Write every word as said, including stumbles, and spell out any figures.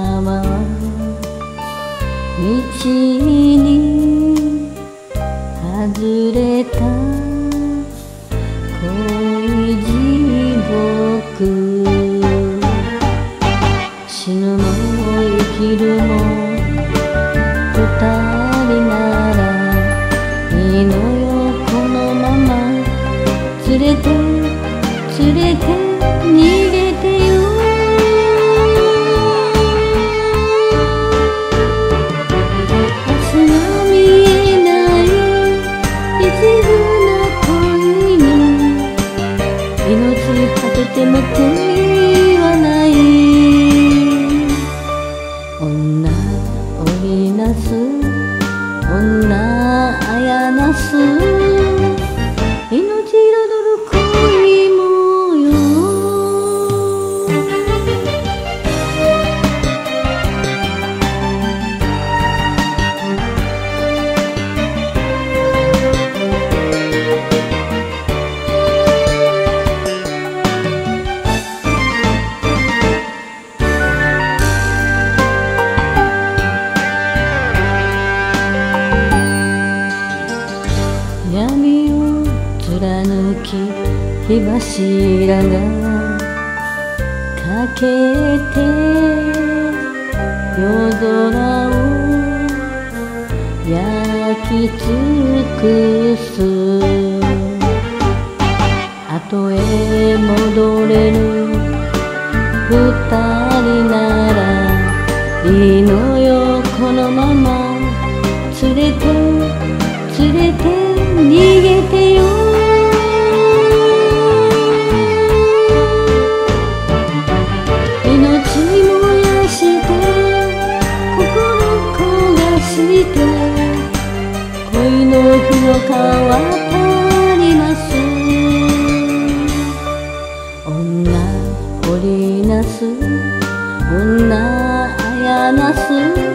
は道に外れた恋地獄。死ぬも生きるも二人ならいいのよ、このまま連れて連れて逃げてよ。明日が見えない一途な恋に命果てても手にはない。女織りなす女あやなす命彩る恋模様。闇を貫き火柱がかけて夜空を焼き尽くす。後へ戻れる二人ならいいのよ、このまま連れて連れて逃げてよ。命燃やして心焦がして恋の火の川渡ります。女織りなす女あやなす